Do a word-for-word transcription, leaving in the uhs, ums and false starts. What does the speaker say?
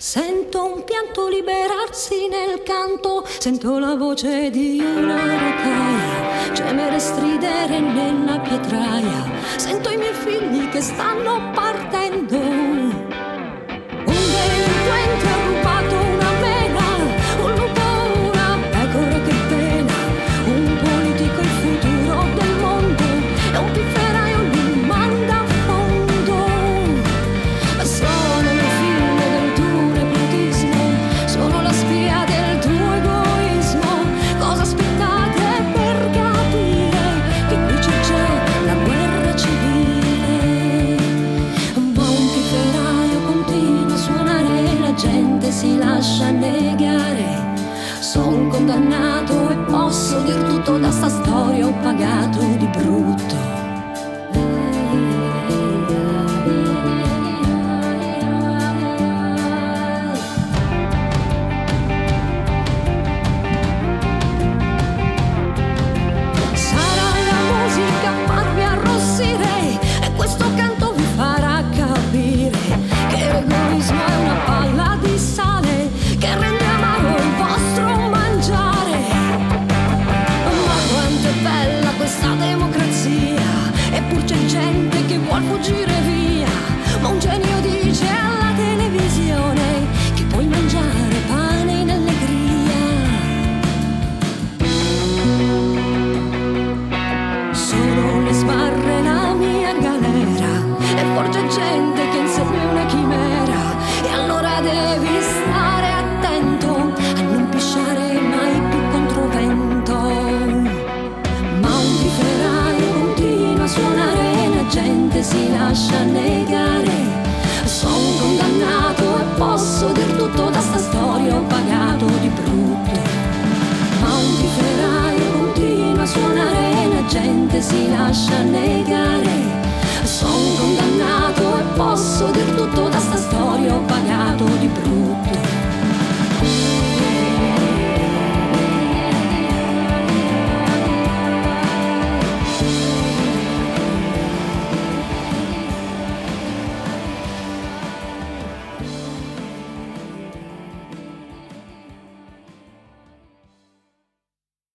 Sento un pianto liberarsi nel canto, sento la voce di una rotaia gemere e stridere nella pietraia, sento i miei figli che stanno partendo. Un delinquente ha rubato una mela, un lupo una pecora che pena, un politico il futuro del mondo e un pifferaio li manda a fondo. Sono le figlie del tuo nepotismo, sono la spia del tuo egoismo. Cosa aspettate per capire che qui c'è già la guerra civile? Ma un pifferaio continua a suonare, la gente si lascia negare. Son condannato e posso dir tutto, da sta storia ho pagato di brutto.